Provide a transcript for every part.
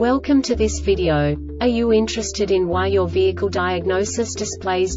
Welcome to this video. Are you interested in why your vehicle diagnosis displays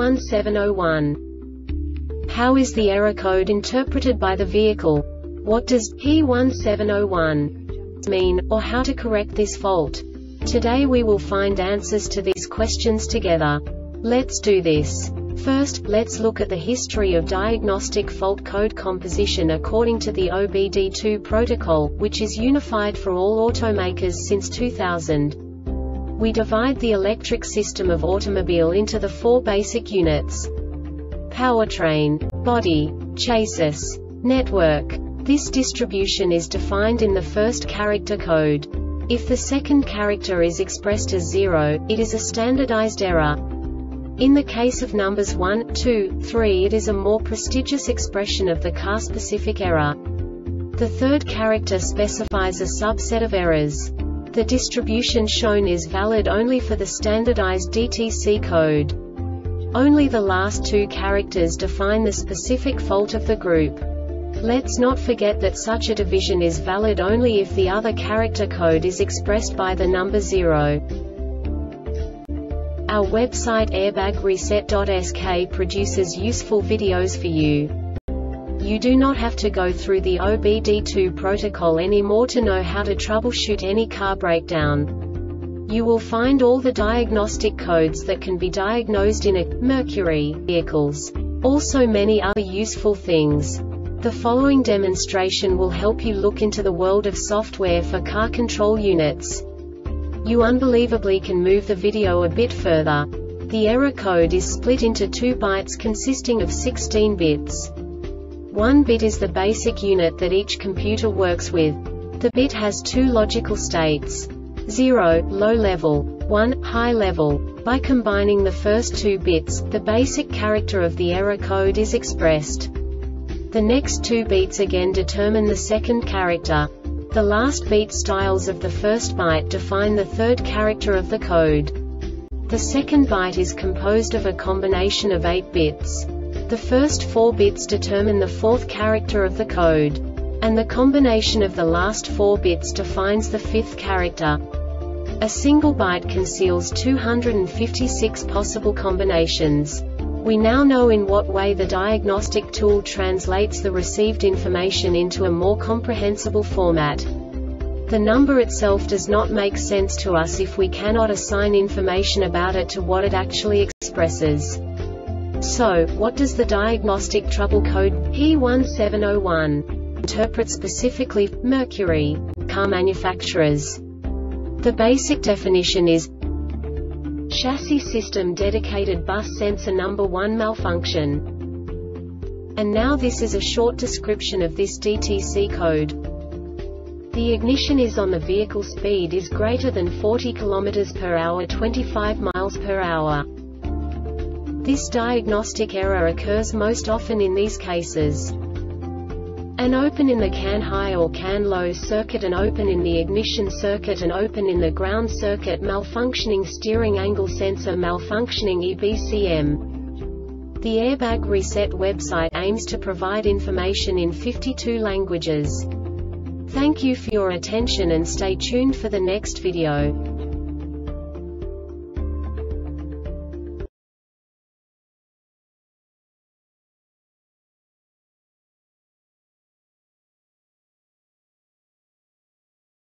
P1701? How is the error code interpreted by the vehicle? What does P1701 mean, or how to correct this fault? Today we will find answers to these questions together. Let's do this. First, let's look at the history of diagnostic fault code composition according to the OBD2 protocol, which is unified for all automakers since 2000. We divide the electric system of automobile into the four basic units: powertrain, body, chassis, network. This distribution is defined in the first character code. If the second character is expressed as 0, it is a standardized error. In the case of numbers 1, 2, 3, it is a more prestigious expression of the car-specific error. The third character specifies a subset of errors. The distribution shown is valid only for the standardized DTC code. Only the last two characters define the specific fault of the group. Let's not forget that such a division is valid only if the other character code is expressed by the number 0. Our website airbagreset.sk produces useful videos for you. You do not have to go through the OBD2 protocol anymore to know how to troubleshoot any car breakdown. You will find all the diagnostic codes that can be diagnosed in a Mercury vehicles. Also many other useful things. The following demonstration will help you look into the world of software for car control units. You unbelievably can move the video a bit further. The error code is split into 2 bytes consisting of 16 bits. 1 bit is the basic unit that each computer works with. The bit has 2 logical states: 0, low level, 1, high level. By combining the first 2 bits, the basic character of the error code is expressed. The next 2 beats again determine the second character. The last beat styles of the first byte define the third character of the code. The second byte is composed of a combination of 8 bits. The first 4 bits determine the fourth character of the code. And the combination of the last 4 bits defines the fifth character. A single byte conceals 256 possible combinations. We now know in what way the diagnostic tool translates the received information into a more comprehensible format. The number itself does not make sense to us if we cannot assign information about it to what it actually expresses. So, what does the diagnostic trouble code P1701 interpret specifically for Mercury car manufacturers? The basic definition is chassis system dedicated bus sensor number 1 malfunction. And now this is a short description of this DTC code. The ignition is on, the vehicle speed is greater than 40 km per hour, 25 miles per hour. This diagnostic error occurs most often in these cases: an open in the CAN high or CAN low circuit, an open in the ignition circuit, an open in the ground circuit, malfunctioning steering angle sensor, malfunctioning EBCM. The Airbag Reset website aims to provide information in 52 languages. Thank you for your attention and stay tuned for the next video.